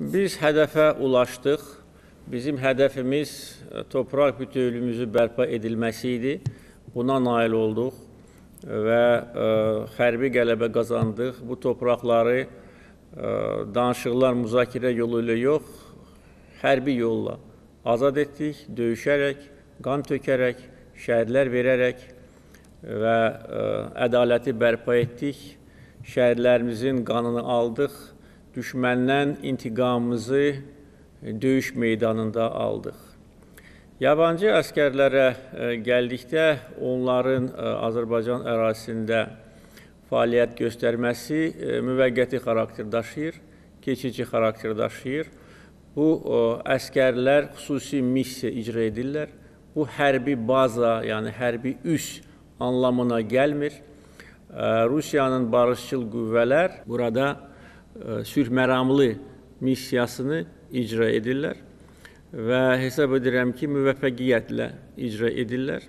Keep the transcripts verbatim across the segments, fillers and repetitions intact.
Biz hədəfə ulaşdıq. Bizim hədəfimiz torpaq bütövlüyümüzü bərpa edilməsi idi. Buna nail olduq və ə, hərbi qələbə qazandıq. Bu torpaqları ə, danışıqlar, müzakirə yolu ilə yox, hərbi yolla azad etdik, döyüşərək, qan tökərək, şəhidlər verərək və ə, ədaləti bərpa etdik. Şəhidlərimizin qanını aldıq, düşməndən intiqamımızı döyüş meydanında aldıq. Yabancı əskərlərə gəldikdə onların Azərbaycan ərazisində fəaliyyət göstərməsi müvəqqəti xarakter daşıyır, keçici xarakter daşıyır. Bu əskərlər xüsusi missiya icra edirlər. Bu hərbi baza, yəni hərbi üs anlamına gəlmir. Rusiyanın barışçıl qüvvələr burada sülh məramlı missiyasını icra edirlər və hesab edirəm ki, müvəffəqiyyətlə icra edirlər.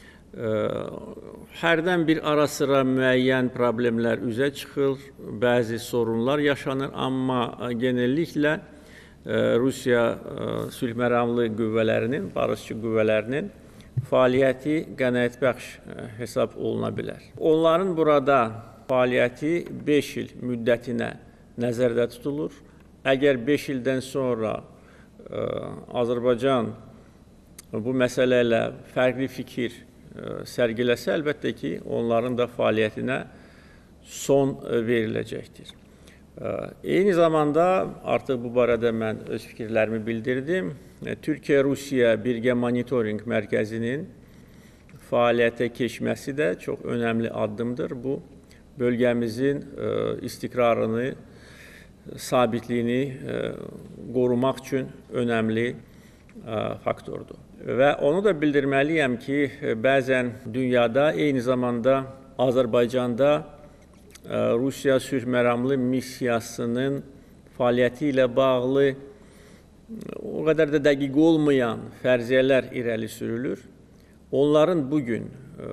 Hərdən bir ara sıra müəyyən problemlər üzə çıxır, bəzi sorunlar yaşanır, amma genelliklə Rusiya sülh məramlı qüvvələrinin, barışçı qüvvələrinin fəaliyyəti qənaətbəxş hesab oluna bilər. Onların burada fəaliyyəti beş il müddətinə nəzərdə tutulur. Əgər beş ildən sonra ə, Azərbaycan bu məsələ ilə fərqli fikir ə, sərgiləsə, əlbəttə ki, onların da fəaliyyətinə son veriləcəkdir. Ə, eyni zamanda artıq bu barədə mən öz fikirlərimi bildirdim. Türkiyə-Rusiya Birgə Monitoring Mərkəzinin fəaliyyətə keçməsi də çox önəmli addımdır. Bu, bölgəmizin ə, istiqrarını, sabitliyini ə, qorumaq üçün önəmli ə, faktordur. Və onu da bildirməliyəm ki, bəzən dünyada, eyni zamanda Azərbaycanda ə, Rusiya sülh məramlı missiyasının fəaliyyəti ilə bağlı o qədər də dəqiq olmayan fərziyyələr irəli sürülür. Onların bugün ə,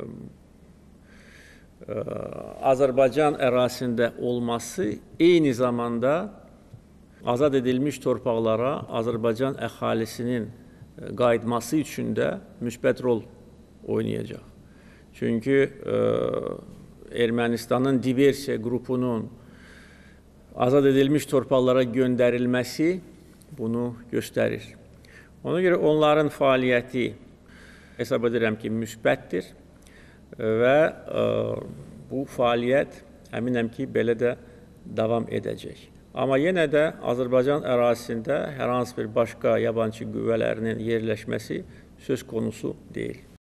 Azərbaycan ərazisində olması eyni zamanda azad edilmiş torpaqlara Azərbaycan əhalisinin qayıtması üçün də müsbət rol oynayacaq. Çünki ə, Ermənistanın diversiya qrupunun azad edilmiş torpaqlara göndərilməsi bunu göstərir. Ona görə onların fəaliyyəti hesab edirəm ki, müsbətdir. Və ə, bu fəaliyyət əminəm ki, belə də davam edəcək. Amma yenə də Azərbaycan ərazisində hər hansı bir başqa yabancı qüvvələrinin yerləşməsi söz konusu deyil.